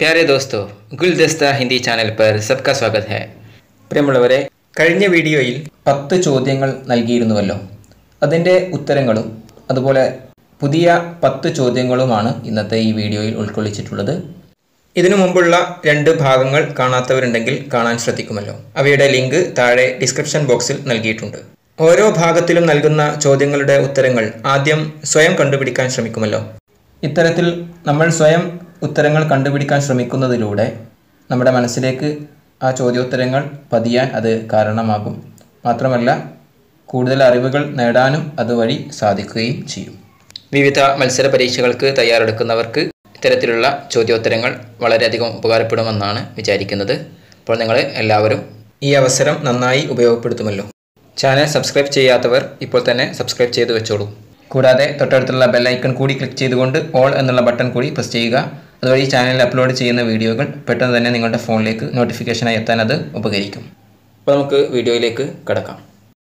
प्यारे दोस्तों, गुलदस्ता हिंदी चैनल पर सबका स्वागत है. പ്രിയമുള്ളവരെ, കഴിഞ്ഞ വീഡിയോയിൽ 10 ചോദ്യങ്ങൾ നൽകിയിരുന്നുവല്ലോ. അതിൻ്റെ ഉത്തരങ്ങളും അതുപോലെ പുതിയ 10 ചോദ്യങ്ങളുമാണ് ഇന്നത്തെ ഈ വീഡിയോയിൽ ഉൾക്കൊള്ളിച്ചിട്ടുള്ളത്. ഇതിനു മുമ്പുള്ള 2 ഭാഗങ്ങൾ കാണാത്തവരുണ്ടെങ്കിൽ കാണാൻ ശ്രദ്ധിക്കുമല്ലോ. അവയുടെ ലിങ്ക് താഴെ ഡിസ്ക്രിപ്ഷൻ ബോക്സിൽ നൽകിയിട്ടുണ്ട്. ഓരോ ഭാഗത്തിലും നൽകുന്ന ചോദ്യങ്ങളുടെ ഉത്തരങ്ങൾ ആദ്യം സ്വയം കണ്ടുപിടിക്കാൻ ശ്രമിക്കുമല്ലോ. ഇത്തരത്തിൽ നമ്മൾ സ്വയം ഉത്തരങ്ങൾ കണ്ടുപിടിക്കാൻ ശ്രമിക്കുന്നതിലൂടെ നമ്മുടെ മനസ്സിലേക്ക് ആ ചോദ്യോത്തരങ്ങൾ പതിയാൻ അത് കാരണമാകും. മാത്രമല്ല, കൂടുതൽ അറിവുകൾ നേടാനും അതുവഴി സാധിക്കുകയും ചെയ്യും. വിവിധ മത്സര പരീക്ഷകൾക്ക് തയ്യാറെടുക്കുന്നവർക്ക് ഇത്തരത്തിലുള്ള ചോദ്യോത്തരങ്ങൾ വളരെയധികം ഉപകാരപ്പെടുമെന്നാണ് വിചാരിക്കുന്നത്. അപ്പോൾ നിങ്ങൾ എല്ലാവരും ഈ അവസരം നന്നായി ഉപയോഗപ്പെടുത്തുമല്ലോ. ചാനൽ സബ്സ്ക്രൈബ് ചെയ്യാത്തവർ ഇപ്പോൾ തന്നെ സബ്സ്ക്രൈബ് ചെയ്ത് വെച്ചോളൂ. കൂടാതെ തൊട്ടടുത്തുള്ള ബെല്ലൈക്കൺ കൂടി ക്ലിക്ക് ചെയ്തുകൊണ്ട് ഓൾ എന്നുള്ള ബട്ടൺ കൂടി പ്രസ് ചെയ്യുക. അതുവഴി ചാനലിൽ അപ്ലോഡ് ചെയ്യുന്ന വീഡിയോകൾ പെട്ടെന്ന് തന്നെ നിങ്ങളുടെ ഫോണിലേക്ക് നോട്ടിഫിക്കേഷനായി എത്താൻ അത് ഉപകരിക്കും. അപ്പോൾ നമുക്ക് വീഡിയോയിലേക്ക് കടക്കാം.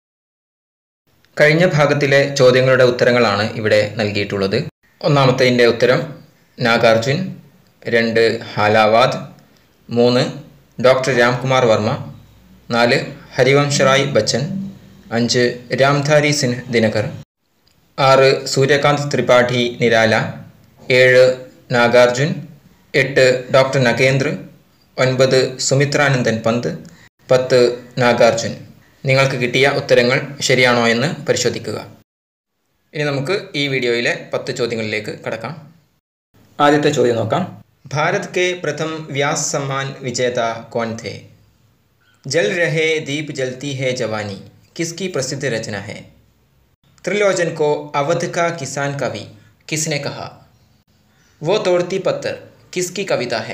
കഴിഞ്ഞ ഭാഗത്തിലെ ചോദ്യങ്ങളുടെ ഉത്തരങ്ങളാണ് ഇവിടെ നൽകിയിട്ടുള്ളത്. ഒന്നാമത്തതിൻ്റെ ഉത്തരം നാഗാർജുൻ, 2 ഹാലാവാദ്, 3 ഡോക്ടർ രാംകുമാർ വർമ്മ, 4 ഹരിവംശ് റായ് ബച്ചൻ, 5 രാംധാരി സിൻഹ് ദിനകർ, 6 സൂര്യകാന്ത് ത്രിപാഠി നിരാല, 7 നാഗാർജുൻ, 8 ഡോക്ടർ നഗേന്ദ്ര, 9 സുമിത്രാനന്ദൻ പന്ത്, 10 നാഗാർജുൻ. നിങ്ങൾക്ക് കിട്ടിയ ഉത്തരങ്ങൾ ശരിയാണോ എന്ന് പരിശോധിക്കുക. ഇനി നമുക്ക് ഈ വീഡിയോയിലെ 10 ചോദ്യങ്ങളിലേക്ക് കടക്കാം. ആദ്യത്തെ ചോദ്യം നോക്കാം. ഭാരത് കെ പ്രഥം വ്യാസ് സമ്മാൻ വിജേത കോൻ थे? ജൽ രഹേ ദീപ് ജൽത്തി ഹേ ജവാനി കിസ്കി പ്രസിദ്ധ രചന है? त्रिलोचन को अवध का किसान कवि किसने कहा? वो तोड़ती पत्थर किसकी कविता है?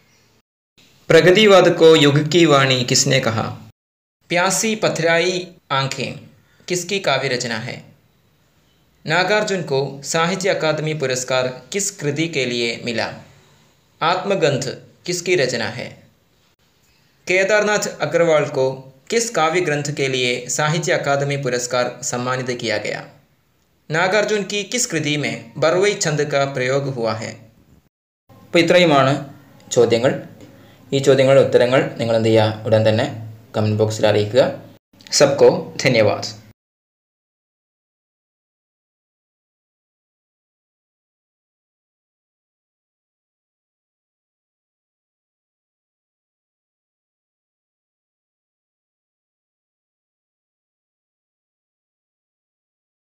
प्रगतिवाद को युग की वाणी किसने कहा? प्यासी पथराई आंखें किसकी काव्य रचना है? नागार्जुन को साहित्य अकादमी पुरस्कार किस कृति के लिए मिला? आत्मगंध किसकी रचना है? केदारनाथ अग्रवाल को किस काव्य ग्रंथ के लिए साहित्य अकादमी पुरस्कार सम्मानित किया गया? नागार्जुन की किस कृति में बरवई छंद का प्रयोग हुआ है? അപ്പോൾ ഇത്രയുമാണ് ചോദ്യങ്ങൾ. ഈ ചോദ്യങ്ങളുടെ ഉത്തരങ്ങൾ നിങ്ങൾ എന്ത് ചെയ്യുക, ഉടൻ തന്നെ കമൻറ്റ് ബോക്സിൽ അറിയിക്കുക. സബ്കോ ധന്യവാദ്.